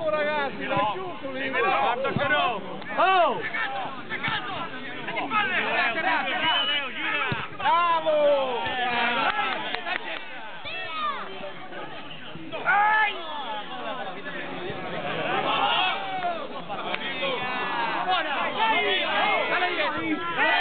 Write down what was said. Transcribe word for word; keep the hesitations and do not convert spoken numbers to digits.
Su ragazzi, dai giù lì! Guarda che no! Oh! Bravo! Dai!